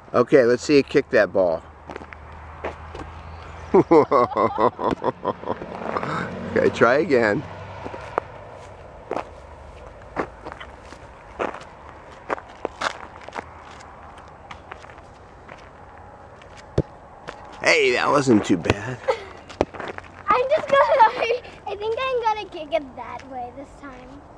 Okay, let's see you kick that ball. Okay, try again. Hey, that wasn't too bad. I'm just gonna, I think I'm gonna kick it that way this time.